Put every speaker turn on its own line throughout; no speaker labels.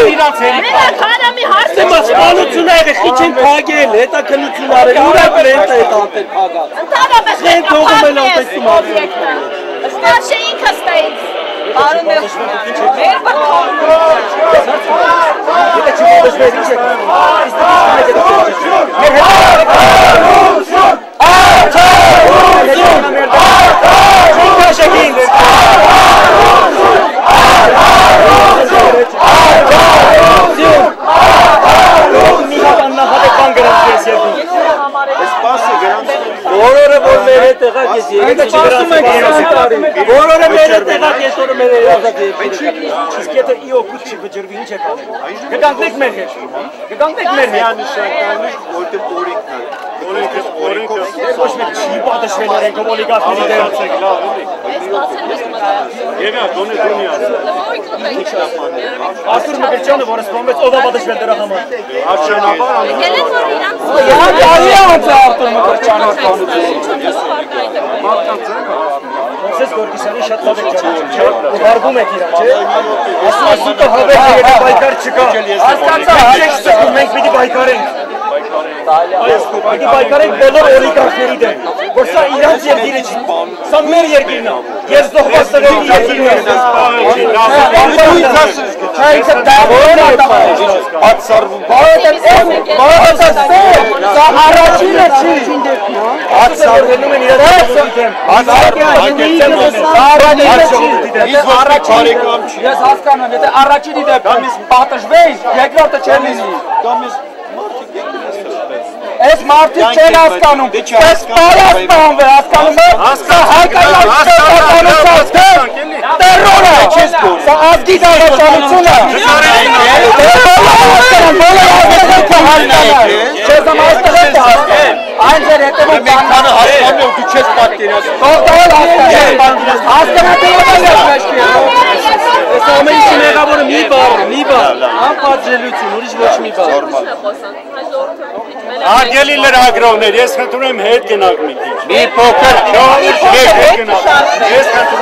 Es Martin Çelaskanım. Es Palastan ve askanım. Terrora. Sa azgi davranışına. Aynı rete bu kanı hastam yok düşes bakteri. Doğal hastane Sami işine kabulüm iyi bağır. Am patzelütün, uriş boş mi bağır.
Gelirler agrovner, ես խնդրում եմ հետ գնանք մի քիչ։
Մի փոքր,
հետ գնանք։ Ես խնդրում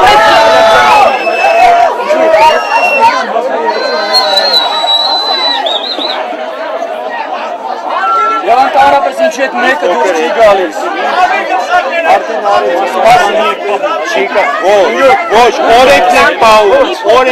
եմ Անտարապես ինչ հետ մեկը դուրս չի գալիս։ Արդեն արի չի կա։ Ոչ, օրենքն է պահում,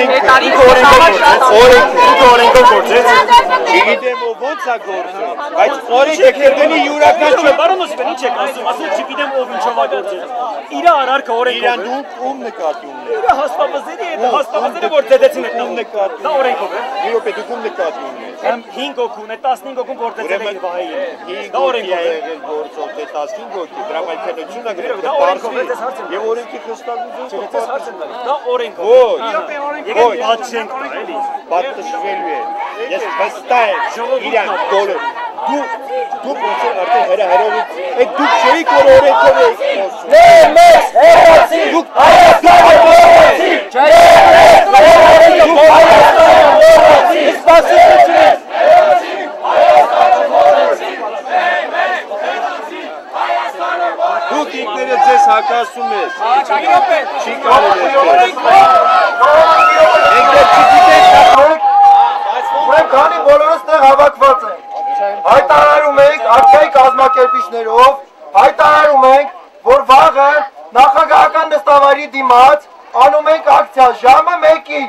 օրենքով գործեց։ Չգիտեմ ոնց է գործել, բայց օրենքը կերտելի յուրաքանչյուր
Բարոն Օսիպյան, ինչ եք ասում, չգիտեմ ով ինչով է գործել։ Իրա արարքը օրենքով։
Իրան դու ում նկատի ունես։
Իրա հաստապազերի հետ, հաստապազերը որ դեդեցին այդ ում նկատի։ Դա օրենքով է։
Մի րոպե դու ում նկատի ունես։
5 հոգուն, այդ 15 հոգուն որ դեդեցել են Վահային։ Դա օրենքով է։
Գործող դե 15 հոգի, դրամայքենությունը գրել
Դա օրենքով է, դες հարց եմ։
Եվ օրենքի խստակցությունը
Դες հարց եմ տալիս։ Դա օրենքով։
Ոչ։
Եկեք բաց չենք տա, էլի։
Պատտշվելու է։ Ես վստահ եմ իրան բոլոր։ Դու ոնց արդեն հրահրովից այդ դուք չէիք որ օրենքով եք խոսում։ Մեզ հերացի։ Դուք հերացի։ Դուք ինքներդ ձեզ հակասում եք։ Չի կարելի է։
Ուրեմն քանի բոլորս տեղ հավաքված ենք, հայտարարում ենք արդյոք կազմակերպիչներով, հայտարարում ենք, որ վաղը նախագահական նստավայրի դիմաց անում ենք ակցիա ժամը 1-ին։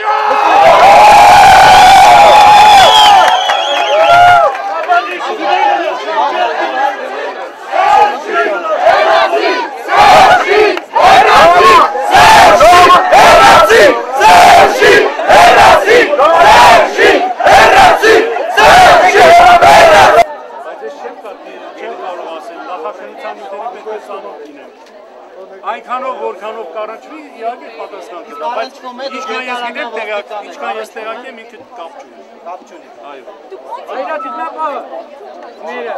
Այնքանով որքանով կառաջվի իհարկե պատասխան կտա, բայց ինչքան ես գիտեմ ինչքան ես տեղակ եմ ինքը կապ չունի։ Այո։ Այրա դիտնապա։ Ները։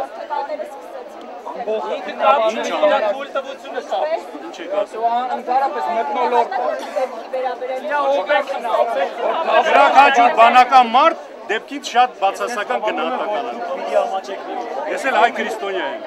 Ինքը կապ չունի, նա թույլտվությունը կապ։ Ինչ եք ասում։
Ընդհանրապես մտնոլորտ է։
Իրա օբյեկտն է, օբյեկտ։
Յուրաքանչյուր բանական մարդ դեպքից շատ բացասական գնահատական է։ Ես էլ հայ քրիստոնյա եմ։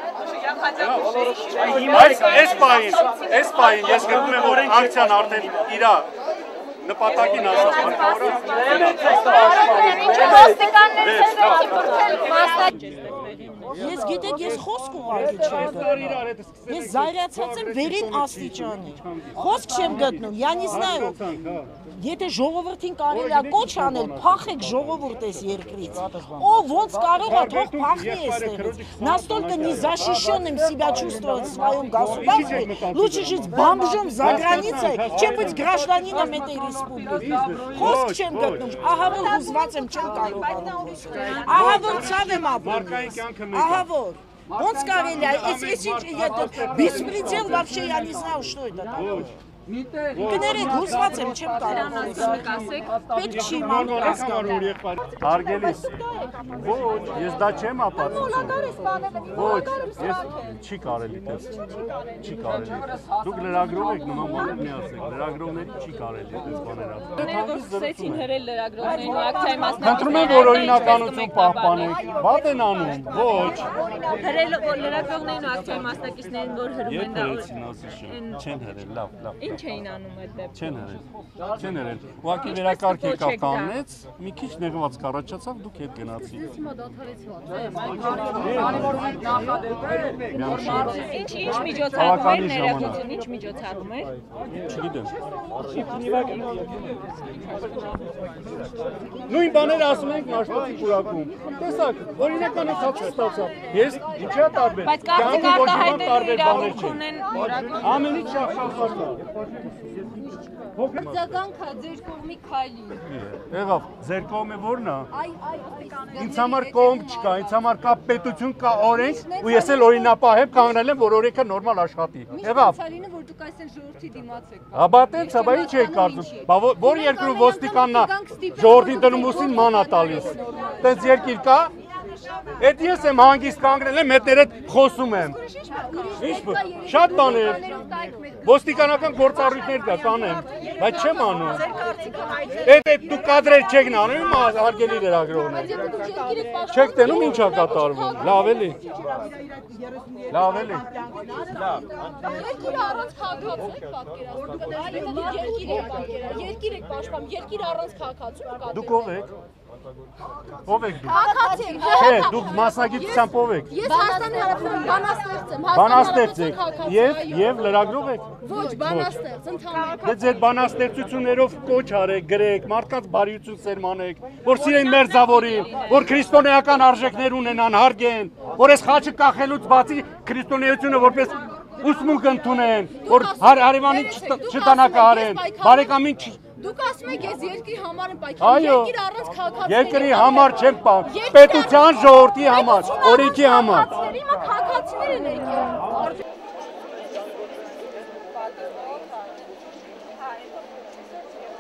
Բայց այս պահին ես գտնում եմ որ ակցիան արդեն իրա նպատակին հասավ։
Ես գիտեք, ես խոսք ուղղակի չեմ գտնում։ Ես զայրացած եմ վերին աստիճանի։ Խոսք չեմ գտնում, я не знаю։ Եթե ժողովրդին կարելի է կոչ անել, փախեք ժողովուրդ էս երկրից։ Ով ոնց կարող է թող փախնի էստեղից։ Настолько незащищенным себя чувствовать в своем государстве, лучше жить бомжом за границей, чем быть гражданином этой республики։ Խոսք չեմ գտնում, ահա որ հուզված եմ, չեմ կարող խոսել։ Ահա որ ցավ եմ ապրում։ Ահա որ ոնց կարելի է, это беспредел вообще, я не знаю, что это такое։ Կներեք, հուզված եմ, չեմ կարող խոսել։ Պետք չի իմանում հասկանալ։
Հարգելիս, ոչ, ես դա չեմ ապացուցում։ Ոչ, ես չի կարելի տես։ Չի կարելի։ Դուք լրագրող եք, նման բաներ մի ասեք։ Լրագրողների չի կարելի տես բաներ ասել։
Որ սկսեցին հրել լրագրողներին ու ակցիայի մասնակիցներին։
Խնդրում եմ, որ օրինականություն պահպանեք։ Բադ են անում, ոչ։
Հրել լրագրողներին ու ակցիայի մասնակիցներին, որ հրում են դա։
Չեն հրել, լավ։
Ինչ էին անում այդ դեպքում։
Չեն հրել։ Ուղղակի վերակարգ եկավ կանգնեց, մի քիչ նեղված կառաջացավ, դուք հետ գնացիք։
Ինչ միջոցառում էր ներողություն, ինչ միջոցառում էր։
Չգիտեմ։ Նույն բաները ասում ենք Մաշտոցի պուրակում։ Տեսակ, օրինական ցած ստացավ։ Ես ինչա տարբեր։
Բայց կարծիք արտահայտելու իրավունք ունեն որակում։
Ամեն ինչ շախշախված է։
Ձագանքա ձեր կողմի քայլի։
Եղավ, ձեր կողմը ո՞րն է։ Ինձ համար կողմ չկա, ինձ համար կա պետություն, կա օրենք, ու ես էլ օրինապահ եմ կանգնել եմ, որ օրենքը նորմալ աշխատի։ Եղավ։
Ցալինը որ դուք այսօր ժողովրդի դիմաց եք։
Աբա տենց է, բա ինչ եք կարծում։ Բա որ երկրում ոստիկանն է ժողովրդին դնում ուսին ման է տալիս։ Տենց երկիր կա։ Էդ ես եմ հանգիստ կանգնել եմ, հետներ հետ խոսում եմ։ Շատ բաներ։ Ոստիկանական գործառույթներ կա կանեմ, բայց չեմ անում։ Էդ դուք կադրեր չեք անում, հարգելի լրագրողներ։ Չեք տենում ինչ է կատարվում։ Լավ էլի։ Լավ էլի։
Երկիրը առանց քաղաքացու եք պատկերացնում։ Երկիր եք պաշտպանում, երկիր առանց քաղաքացու։
Դուք ով եք։ Ով եք դուք։
Քաղաքացի եք։
Չէ, դուք մասնագիտությամբ ով եք։
Ես Հայաստանի Հանրապետության բանաստեղծ եմ։
Բանաստեղծ եք եւ լրագրող եք։
Ոչ, բանաստեղծ, ընդհանուր։
Դե ձեր բանաստեղծություններով կոչ արեք, գրեք, մարդկանց բարիություն սերմանեք, որ սիրեն մերձավորին, որ քրիստոնեական արժեքներ ունենան, հարգեն, որ այս խաչը կախելուց բացի քրիստոնեությունը որպես ուսմունք ընդունեն, որ հարևանին չտանակահարեն, բարեկամին
Դուք ասում եք ես երկրի համար եմ պայքարում, երկիր առանց քաղաքացիների։
Երկրի համար չեմ պայքարում, պետության ժողովրդի համար, օրենքի համար։
Քաղաքացիներ են եկել։